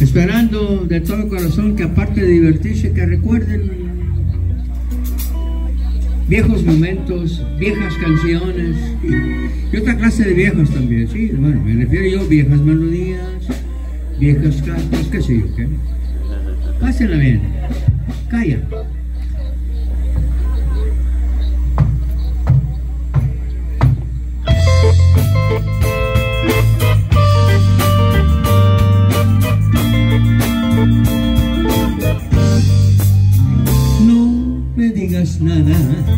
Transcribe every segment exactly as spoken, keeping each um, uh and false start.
esperando de todo corazón que aparte de divertirse, que recuerden viejos momentos, viejas canciones y, y otra clase de viejos también, sí, bueno, me refiero yo, viejas melodías, viejas cantos, qué sé yo, qué. Pásenla bien, calla. No me digas nada,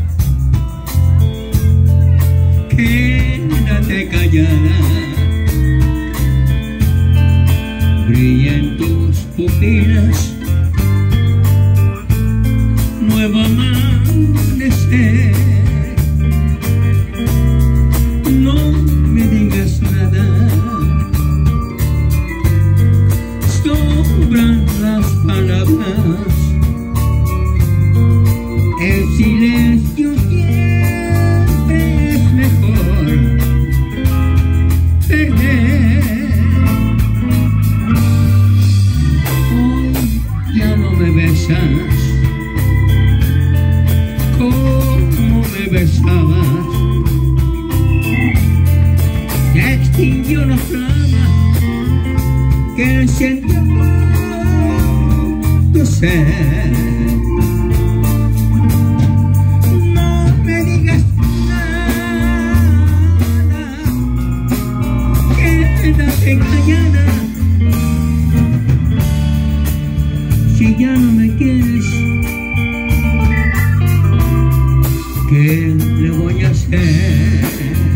quédate callada, brillan tus pupilas, nuevo amanecer. No me digas nada, sobran las palabras, el silencio siempre es mejor perder. Hoy ya no me besas como me besabas, ya extinguió la flama que encendió tu ser. No me digas nada, quédate callada, si ya no me quieres, ¿qué le voy a hacer?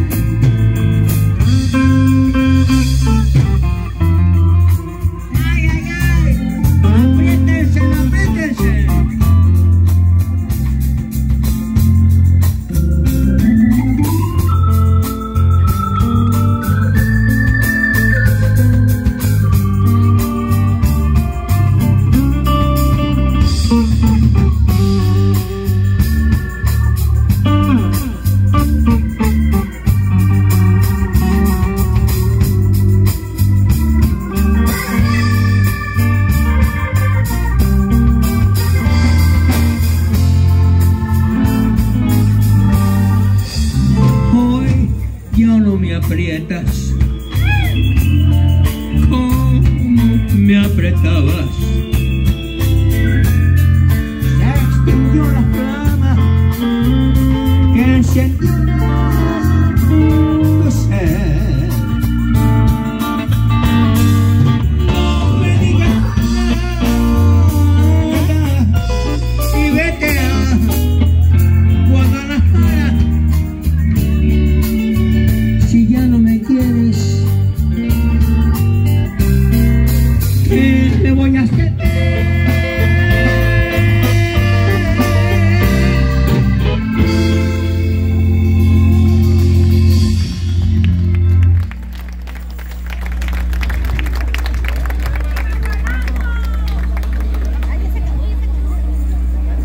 Ay, ay, ay, apriétense, apriétense. Ya no me aprietas como me apretabas, se extinguió la flama que encendió tu ser. No me digas nada y vete a Guadalajara, si ya no me quieres, ¿qué le voy a hacer?